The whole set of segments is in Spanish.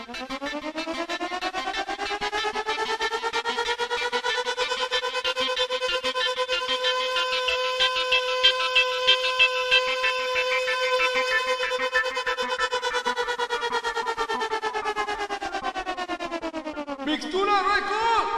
Mixtura Record.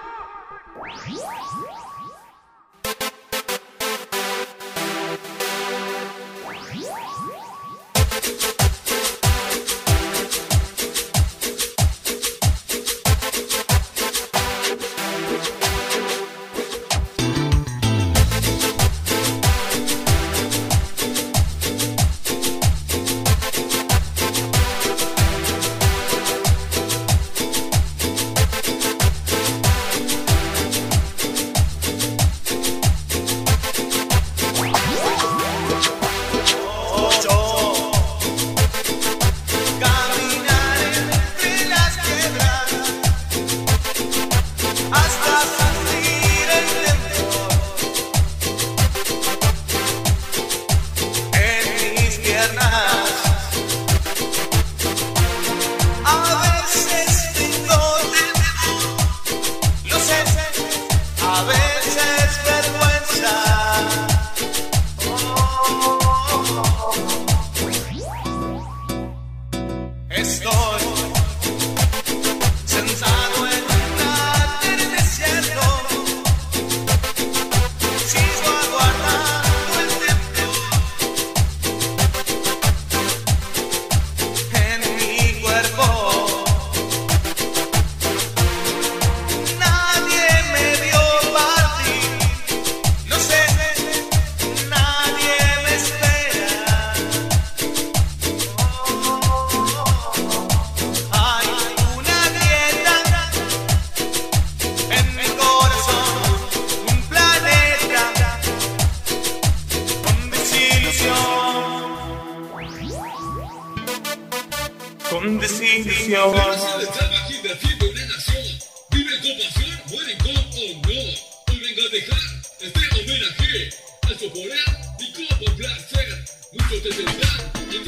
Estoy sentado en un desierto, sigo aguardando el tiempo en mi cuerpo. Nadie me vio partir, no sé, nadie me espera. Con desilusión. Nación está bajita haciendo una nación. Vive con pasión, mueren con o no. Hoy vengo a dejar este homenaje al soporar y como placer. Muchos te tendrán.